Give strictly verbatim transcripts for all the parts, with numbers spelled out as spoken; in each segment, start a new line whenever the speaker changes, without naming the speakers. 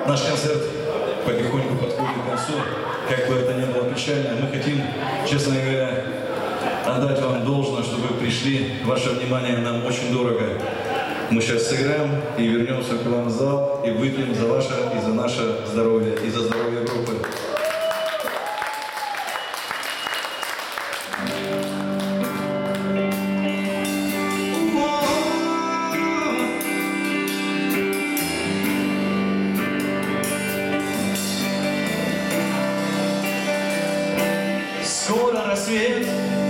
Наш концерт потихоньку подходит к концу. Как бы это ни было печально, мы хотим, честно говоря, отдать вам должное, что вы пришли. Ваше внимание нам очень дорого. Мы сейчас сыграем и вернемся к вам в зал и выпьем за ваше и за наше здоровье, и за здоровье группы.
Скоро рассвет,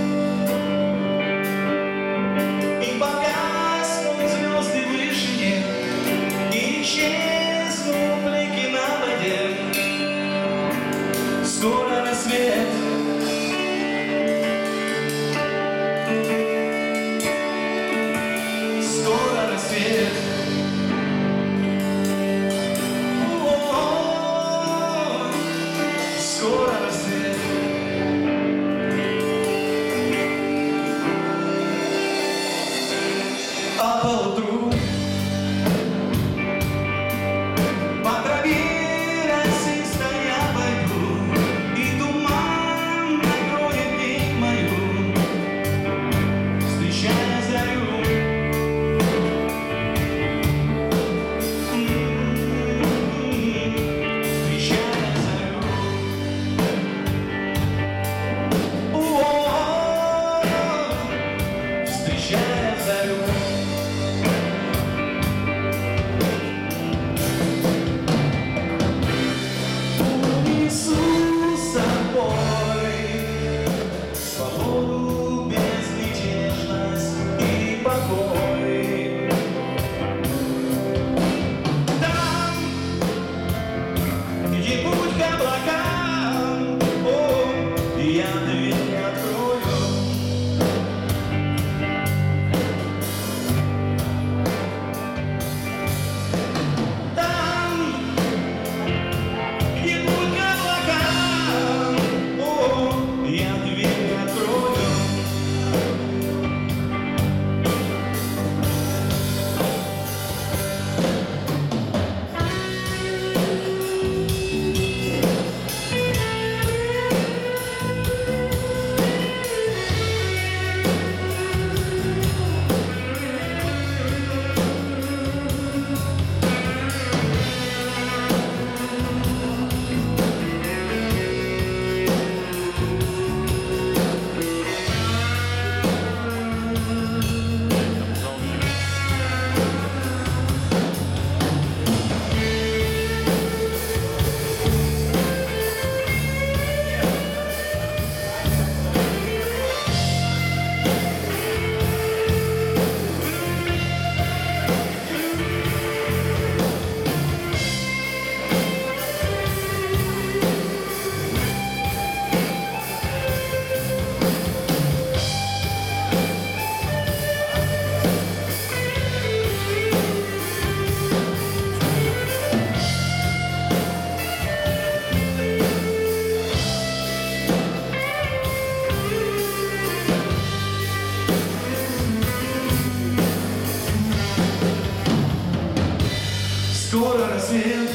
и погаснут звезды в вышине, и исчезнут блики на воде. Скоро рассвет, скоро рассвет. О-о-о, скоро рассвет. А поутру по траве росистой я пойду, и туман накроет день мою, встречая зарю. Встречая зарю. О-о-о, встречая зарю. Свободу, безмятежность и покой. Там, где путь к облакам, о, я дверь открою. Там, где путь к облакам, о, я дверь открою. Скоро рассвет.